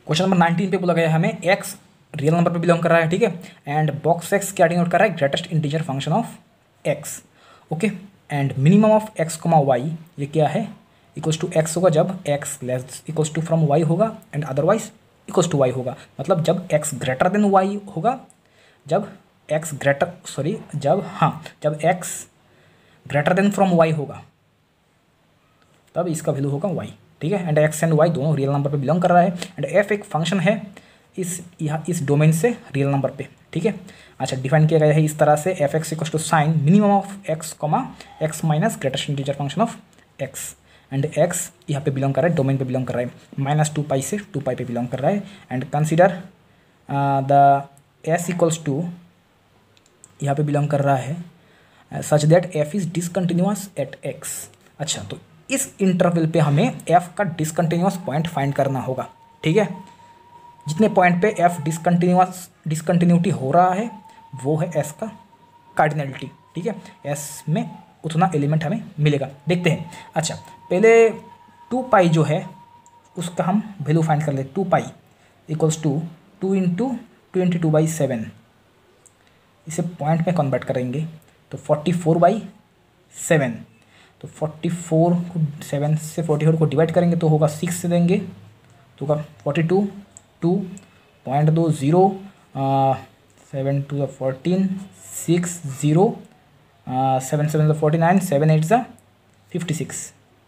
Question number 19 पे बोला गया है हमें एक्स रियल नंबर पे बिलोंग कर रहा है, ठीक है, एंड बॉक्स एक्स क्या डिनोट कर रहा है, greatest integer function of x, okay, and minimum of x comma y ये क्या है, इक्वल्स टू एक्स होगा जब x less equals to from y होगा and otherwise equals to y होगा, मतलब जब एक्स ग्रेटर देन वाई होगा, जब एक्स ग्रेटर जब x greater than from y होगा तब इसका वैल्यू होगा वाई, ठीक है, एंड एक्स एंड वाई दोनों रियल नंबर पे बिलोंग कर रहा है, एंड एफ एक फंक्शन है इस डोमेन से रियल नंबर पे, ठीक है। अच्छा, डिफाइन किया गया है इस तरह से, f x equal to sine minimum of x comma x minus greatest integer function of x, and x यहाँ पे बिलोंग कर रहा है, डोमेन पे बिलोंग कर रहा है, -2π से 2π पे बिलोंग कर रहा है, and consider the s equals to यहाँ पे बिलोंग कर रहा है such that f is discontinuous at x. अच्छा, तो इस इंटरवल पे हमें एफ का डिसकंटिन्यूअस पॉइंट फाइंड करना होगा, ठीक है। जितने पॉइंट पे एफ डिसकंटिन्यूटी हो रहा है वो है एस का कार्डिनलिटी, ठीक है, एस में उतना एलिमेंट हमें मिलेगा, देखते हैं। अच्छा, पहले 2π जो है उसका हम वैल्यू फाइंड कर लेते, 2π इक्वल्स टू 2 इंटू 22/7, इसे पॉइंट में कन्वर्ट करेंगे तो 44/7, तो 44 को 7 से 44 को डिवाइड करेंगे तो होगा 6 से देंगे तो होगा 42, 2.20, 7 2 14, 6 0, 7 7 49, 7 8 56,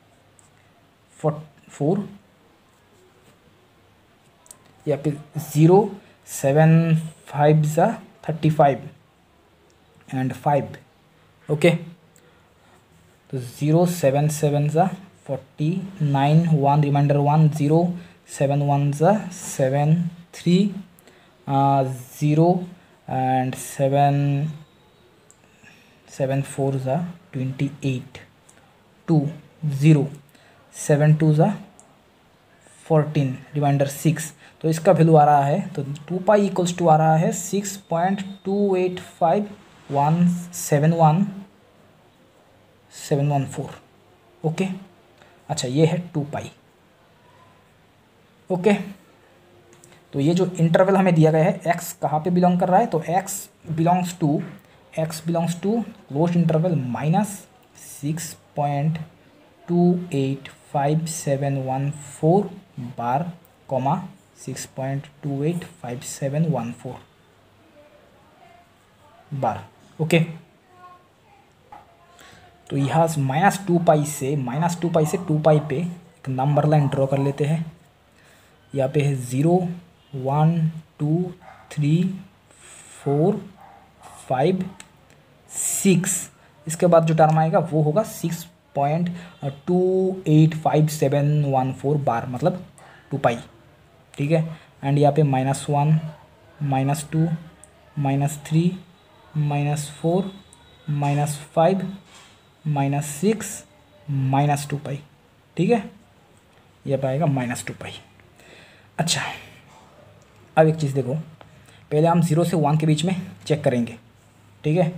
4 या फिर 0 7 5 35 एंड 5, ओके, तो 0 7 7 49, 1 रिमाइंडर 1 0, 7 1 7 3 0 एंड 7 4 28, 2 0, 7 2 14 रिमाइंडर 6, तो इसका वैल्यू आ रहा है, तो 2π इक्वल्स टू आ रहा है 6.285171 ओके। अच्छा, ये है 2π, ओके। तो ये जो इंटरवल हमें दिया गया है x कहाँ पे बिलोंग कर रहा है, तो x belongs to close interval -6.285714 bar comma 6.285714 bar, okay. तो यहाँ -2π से 2π पे एक नंबर लाइन ड्रॉ कर लेते हैं, यहाँ पे है 0 1 2 3 4 5 6, इसके बाद जो टर्म आएगा वो होगा 6.285714 बार, मतलब 2π, ठीक है, एंड यहाँ पे -1 -2 -3 -4 -5 -6 -2π, ठीक है, यह पाएगा -2π। अच्छा, अब एक चीज़ देखो, पहले हम 0 से 1 के बीच में चेक करेंगे, ठीक है,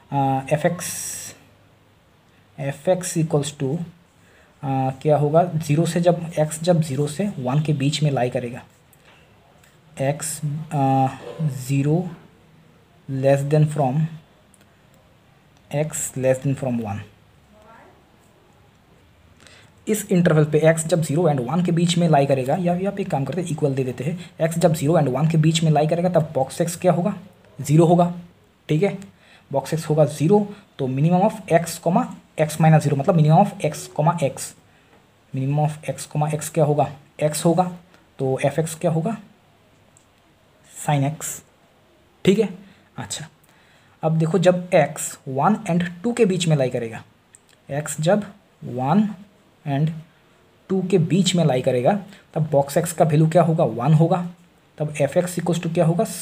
एफ एक्स इक्वल्स टू क्या होगा, 0 से जब x जब 0 से 1 के बीच में लाई करेगा, x 0 लेस देन फ्रॉम 1, इस इंटरवल पे x जब 0 एंड 1 के बीच में लाई करेगा, या यहाँ पे काम करते हैं इक्वल दे देते हैं, x जब 0 एंड 1 के बीच में लाई करेगा तब बॉक्स x क्या होगा, 0 होगा, ठीक है, बॉक्स x होगा 0, तो minimum of x comma x minus 0 मतलब minimum of x comma x, minimum of x comma x क्या होगा, x होगा, तो एफ एक्स क्या होगा, साइन x, ठीक है। अच्छा, अब देखो जब x 1 एंड 2 के बीच में लाई करेगा, x जब 1 एंड 2 के बीच में लाई करेगा तब बॉक्स x का वैल्यू क्या होगा, 1 होगा, तब एफ एक्स इक्वल्स टू क्या होगा,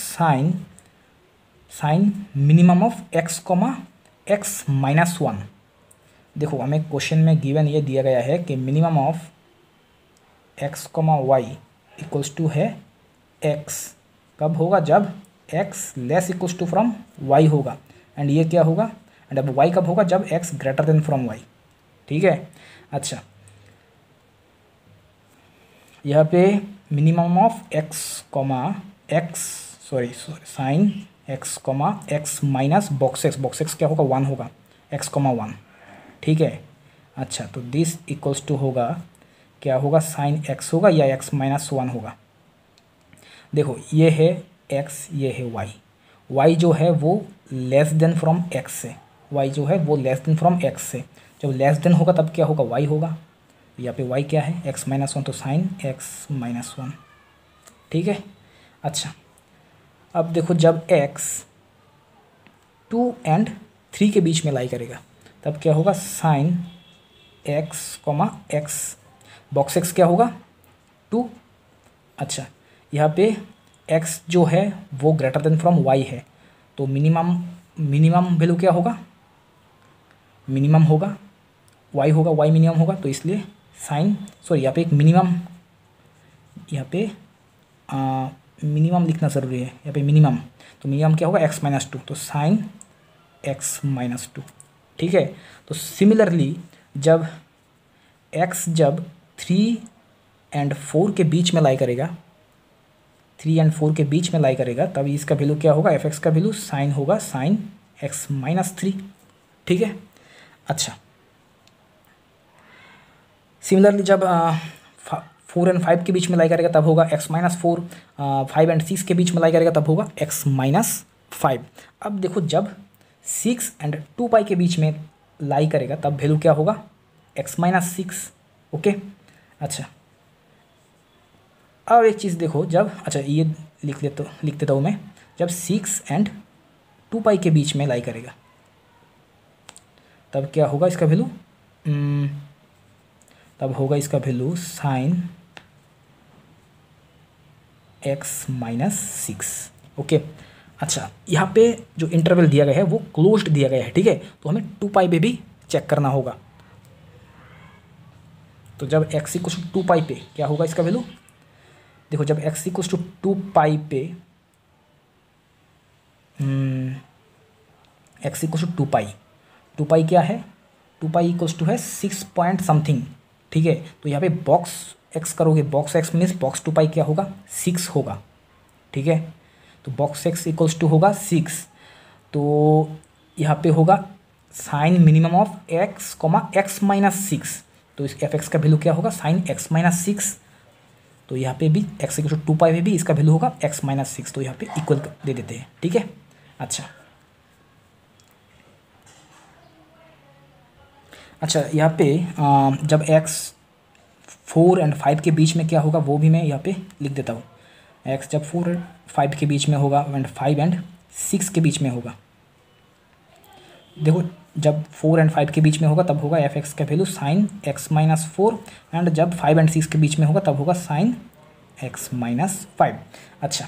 sine minimum of x comma x minus 1। देखो हमें क्वेश्चन में गिवन ये दिया गया है कि minimum of x comma y equals to है x, कब होगा, जब x less equals to from y होगा, एंड ये क्या होगा, एंड अब y कब होगा, जब x greater than from y, ठीक है। अच्छा, यहाँ पे minimum of x comma x sine x comma x minus box x क्या होगा 1 होगा, एक्स कॉमा 1, ठीक है। अच्छा, तो दिस इक्वल्स टू होगा, क्या होगा, साइन एक्स होगा या एक्स माइनस 1 होगा। देखो ये है एक्स, ये है वाई, वाई जो है वो लेस देन फ्रॉम एक्स से, वाई जो है वो लेस देन फ्रॉम एक्स से, जब लेस देन होगा तब क्या होगा, वाई होगा। यहाँ पे वाई क्या है, एक्स माइनस 1, तो साइन एक्स माइनस 1, ठीक है। अच्छा, अब देखो जब x 2 एंड 3 के बीच में लाई करेगा तब क्या होगा, sine x comma x, box x क्या होगा 2। अच्छा, यहाँ पे x जो है वो ग्रेटर देन फ्रॉम y है, तो मिनिमम वैल्यू क्या होगा, मिनिमम होगा y होगा, y मिनिमम होगा, तो इसलिए साइन यहाँ पे एक मिनिमम, यहाँ पे मिनिमम लिखना ज़रूरी है, यहाँ पे मिनिमम, तो मिनिमम क्या होगा x माइनस 2, तो साइन x माइनस 2, ठीक है। तो सिमिलरली जब x जब 3 एंड 4 के बीच में लाई करेगा, 3 एंड 4 के बीच में लाई करेगा, तब इसका वैल्यू क्या होगा, f(x) का वैल्यू साइन होगा साइन x माइनस 3, ठीक है। अच्छा, सिमिलरली जब 4 एंड 5 के बीच में लाई करेगा तब होगा x माइनस 4, 5 एंड 6 के बीच में लाई करेगा तब होगा x माइनस 5। अब देखो जब 6 एंड 2 पाई के बीच में लाई करेगा तब वैल्यू क्या होगा, x माइनस 6, ओके। अच्छा, अब एक चीज़ देखो, जब, अच्छा ये लिख देता हूँ मैं, जब 6 एंड 2 पाई के बीच में लाई करेगा तब क्या होगा इसका वैल्यू, तब होगा इसका value sine x minus 6, okay. अच्छा, यहाँ पे जो इंटरवल दिया गया है वो क्लोज्ड दिया गया है, ठीक है, तो हमें 2 पाई पे भी चेक करना होगा। तो जब x इक्वल्स टू 2 पाई पे क्या होगा इसका वैल्यू, देखो जब x इक्वल्स टू 2 पाई पे, x इक्वल्स टू 2 पाई क्या है, 2 पाई इक्वल्स टू है 6 पॉइंट समथिंग, ठीक है। तो यहाँ पे बॉक्स x करोगे, box x means box 2 pi क्या होगा, 6 होगा, ठीक है। तो बॉक्स x इक्वल्स टू होगा 6, तो यहाँ पे होगा sine minimum of x comma x minus 6, तो इस f(x) का वैल्यू क्या होगा, साइन x माइनस 6, तो यहाँ पे भी x इक्वल टू 2 पाई में भी इसका वैल्यू होगा x माइनस 6, तो यहाँ पे इक्वल दे देते हैं, ठीक है। अच्छा, यहाँ पे जब x 4 एंड 5 के बीच में क्या होगा वो भी मैं यहाँ पे लिख देता हूँ, x जब 4 एंड 5 के बीच में होगा एंड 5 एंड 6 के बीच में होगा, देखो जब 4 एंड 5 के बीच में होगा तब होगा f(x) का value sine x minus 4, and जब 5 एंड 6 के बीच में होगा तब होगा साइन x माइनस 5। अच्छा,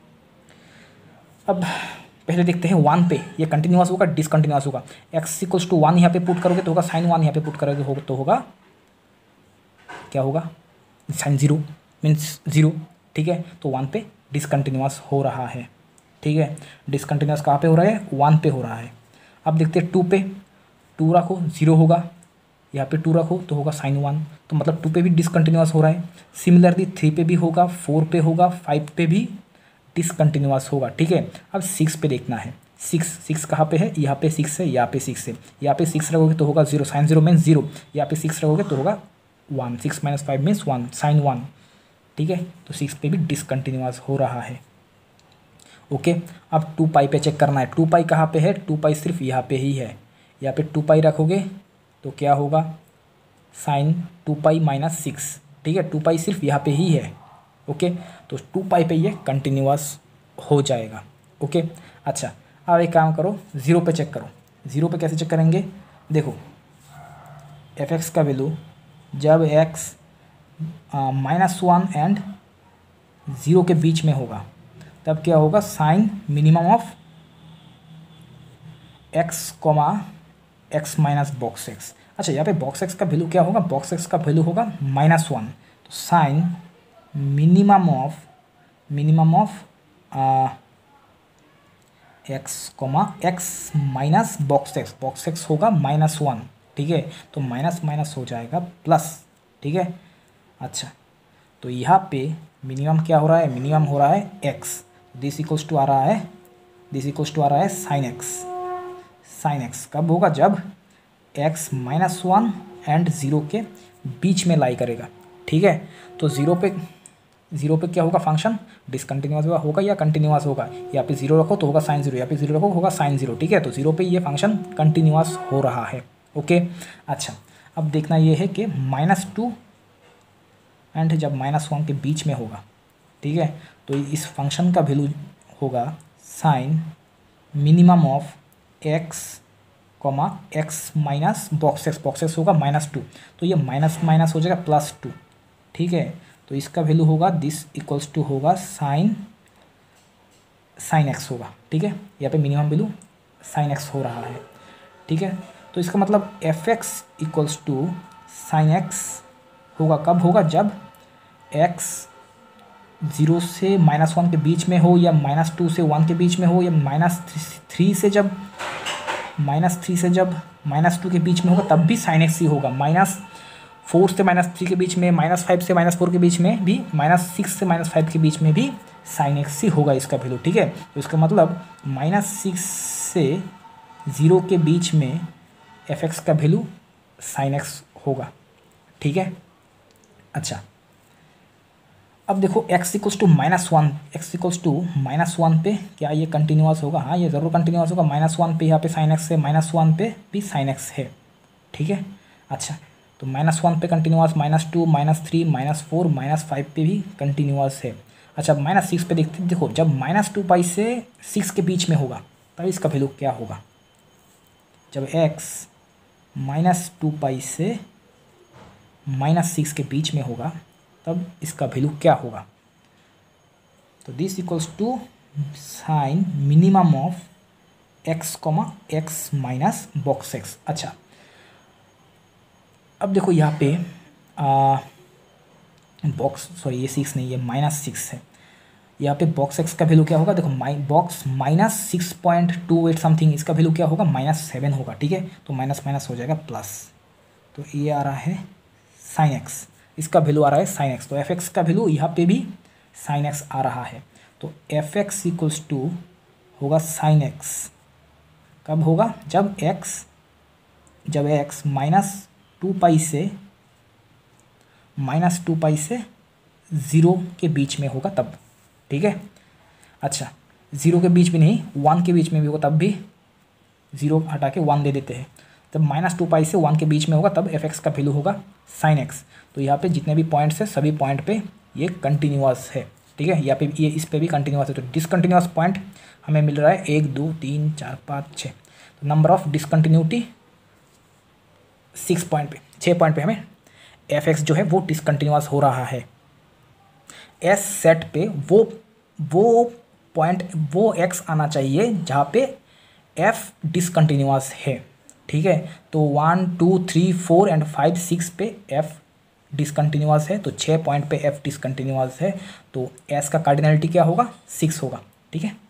अब पहले देखते हैं 1 पे ये कंटिन्यूअस होगा डिसकंटिन्यूअस होगा, x इक्वल्स टू 1 यहाँ पे पुट करोगे तो होगा साइन 1, यहाँ पे पुट करोगे तो होगा क्या होगा, साइन 0 मीन्स 0, ठीक है। तो 1 पे डिसकंटिन्यूअस हो रहा है, ठीक है। डिसकंटिन्यूअस कहाँ पे हो रहा है, 1 पे हो रहा है। अब देखते हैं 2 पे, 2 रखो 0 होगा, यहाँ पे 2 रखो तो होगा साइन 1, तो मतलब 2 पे भी डिसकंटिन्यूअस हो रहा है। सिमिलरली 3 पे भी होगा, 4 पे होगा, 5 पे भी डिसकंटिन्यूअस होगा, ठीक है। अब 6 पे देखना है, 6 कहाँ पे है, यहाँ पे 6 है, यहाँ पे 6 है, यहाँ पे 6 रखोगे तो होगा 0, साइन 0 मीन्स 0, यहाँ पे 6 रखोगे तो होगा 1, 6 माइनस 5 मीन्स 1, साइन 1, ठीक है। तो 6 पे भी डिसकंटिन्यूअस हो रहा है, ओके। अब 2 पाई पे चेक करना है, 2 पाई कहाँ पे है, 2 पाई सिर्फ यहाँ पे ही है, यहाँ पे 2 पाई रखोगे तो क्या होगा, साइन 2 पाई माइनस 6, ठीक है। 2 पाई सिर्फ यहाँ पे ही है, ओके। तो 2 पाई पे ये कंटिन्यूअस हो जाएगा, ओके। अच्छा, अब एक काम करो, 0 पे चेक करो, 0 पे कैसे चेक करेंगे, देखो f(x) का वैल्यू जब x -1 एंड 0 के बीच में होगा तब क्या होगा, sine minimum of x comma x minus box x। अच्छा, यहाँ पे बॉक्स x का वैल्यू क्या होगा, बॉक्स x का वैल्यू होगा -1, तो sine minimum of x comma x minus box x होगा -1, ठीक है। तो माइनस माइनस हो जाएगा प्लस, ठीक है। अच्छा, तो यहाँ पे मिनिमम क्या हो रहा है, मिनिमम हो रहा है एक्स, दिस इक्वल्स टू आ रहा है, दिस इक्वल्स टू आ रहा है साइन एक्स। साइन एक्स कब होगा, जब एक्स -1 एंड 0 के बीच में लाई करेगा, ठीक है। तो ज़ीरो पे क्या होगा, फंक्शन डिसकंटिन्यूअस होगा या कंटिन्यूअस होगा। यहाँ पे 0 रखो तो होगा साइन 0, यहाँ पे 0 रखो होगा साइन 0, ठीक है। तो 0 पे ये फंक्शन कंटिन्यूअस हो रहा है, ओके। अच्छा, अब देखना ये है कि -2 एंड जब -1 के बीच में होगा, ठीक है, तो इस फंक्शन का वैल्यू होगा sine minimum of x comma x minus box x होगा -2, तो ये माइनस माइनस हो जाएगा +2, ठीक है। तो इसका वैल्यू होगा दिस इक्वल्स टू होगा साइन एक्स होगा, ठीक है। यहाँ पे मिनिमम वैल्यू साइन एक्स हो रहा है, ठीक है। तो इसका मतलब f x equals to sine x होगा, कब होगा, जब एक्स 0 से -1 के बीच में हो, या -2 से 1 के बीच में हो, या -3 से जब -2 के बीच में होगा तब भी साइन एक्स ही होगा। -4 से -3 के बीच में, -5 से -4 के बीच में भी, -6 से -5 के बीच में भी साइन एक्स ही होगा इसका वैल्यू, ठीक है। तो इसका मतलब -6 से 0 के बीच में एफ एक्स का वैल्यू साइन एक्स होगा, ठीक है। अच्छा, अब देखो x इक्वल्स टू -1 पे क्या ये कंटिन्यूअस होगा, हाँ ये ज़रूर कंटिन्यूअस होगा। -1 पे यहाँ पे साइन एक्स है, -1 पे भी साइन एक्स है, ठीक है। अच्छा, तो -1 पे कंटिन्यूअस, -2, -3, -4, -5 पे भी कंटिन्यूअस है। अच्छा, -6 पे देखो, जब -2 पाई से 6 के बीच में होगा तब इसका वैल्यू क्या होगा। जब x -2 पाई से -6 के बीच में होगा तब इसका वैल्यू क्या होगा। तो this equals to sine minimum of x, x minus box x। अच्छा, अब देखो यहाँ पे ये 6 नहीं, ये -6 है। यहाँ पे बॉक्स x का वैल्यू क्या होगा, देखो बॉक्स -6.28 समथिंग, इसका वैल्यू क्या होगा, -7 होगा, ठीक है। तो माइनस माइनस हो जाएगा प्लस, तो ये आ रहा है साइन एक्स, इसका वैल्यू आ रहा है साइन एक्स। तो एफ एक्स का वैल्यू यहाँ पे भी साइन एक्स आ रहा है। तो एफ एक्स इक्वल्स टू होगा साइन एक्स, कब होगा, जब एक्स -2 पाई से 0 के बीच में होगा तब, ठीक है। अच्छा, 0 के बीच भी नहीं, 1 के बीच में भी होगा तब भी 0 हटा के 1 दे देते हैं। जब -2 पाई से 1 के बीच में होगा तब एफ एक्स का वैल्यू होगा साइन एक्स। तो यहाँ पे जितने भी पॉइंट्स है सभी पॉइंट पे ये कंटिन्यूअस है, ठीक है। यहाँ पे ये इस पे भी कंटिन्यूअस है। तो डिसकंटिन्यूअस पॉइंट हमें मिल रहा है 1 2 3 4 5 6। तो नंबर ऑफ डिसकंटिन्यूटी 6 पॉइंट पे, 6 पॉइंट पे हमें एफ एक्स जो है वो डिसकंटिन्यूअस हो रहा है। एस सेट पे वो पॉइंट वो एक्स आना चाहिए जहाँ पे एफ डिसकंटिन्यूअस है, ठीक है। तो 1 2 3 4 एंड 5 6 पे एफ डिसकंटिन्यूअस है, तो 6 पॉइंट पे एफ डिसकंटिन्यूअस है। तो एस का कार्डिनलिटी क्या होगा, 6 होगा, ठीक है।